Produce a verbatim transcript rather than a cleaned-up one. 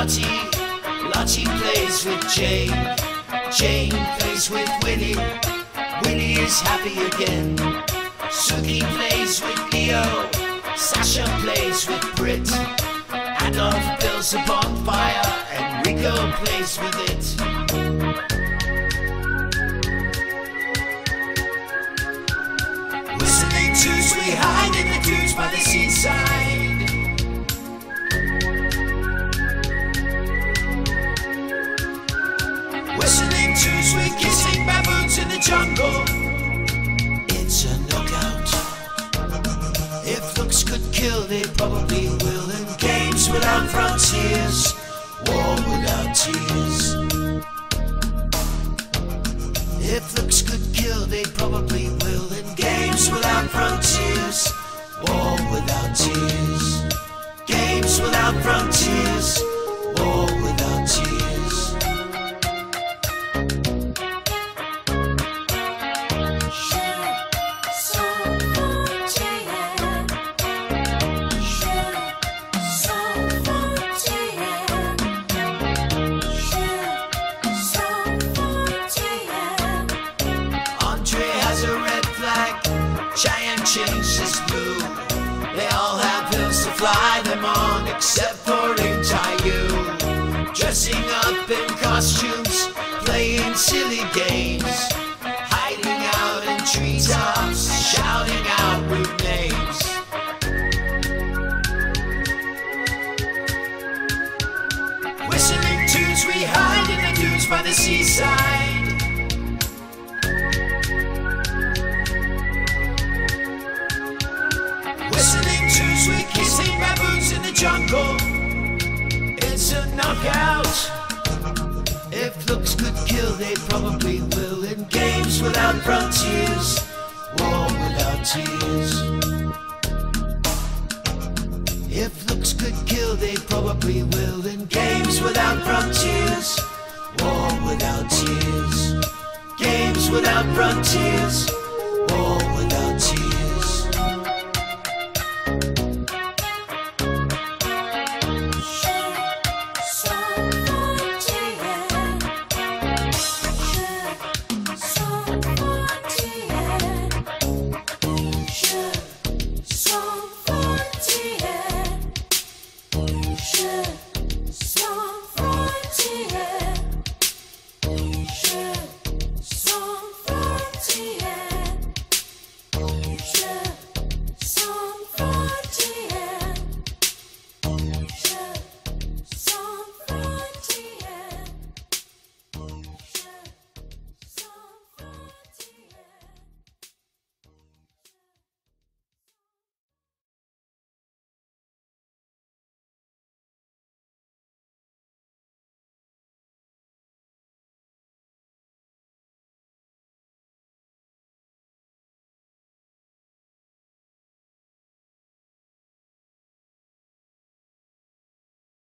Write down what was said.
Lottie, Lottie plays with Jane. Jane plays with Willie. Willie is happy again. Suki plays with Leo. Sasha plays with Brit. Adolf builds a bonfire and Rico plays with it. Whistling twos, we hide in the dunes by the seaside. Whistling twos, we're kissing baboons in the jungle. It's a knockout. If looks could kill, they probably will. And games without frontiers, war without tears. If looks could kill, they probably will. And games without frontiers, war without tears. Games without frontiers, war without tears. Giant changed his blue. They all have hills to fly them on, except for Intayu. Dressing up in costumes, playing silly games, hiding out in treetops, shouting out rude names. Whistling tunes, we hide in the dunes by the seaside. Whistling twos, we're kissing baboons in the jungle. It's a knockout. If looks could kill, they probably will. In games without frontiers, war without tears. If looks could kill, they probably will. In games without frontiers, war without tears. Games without frontiers,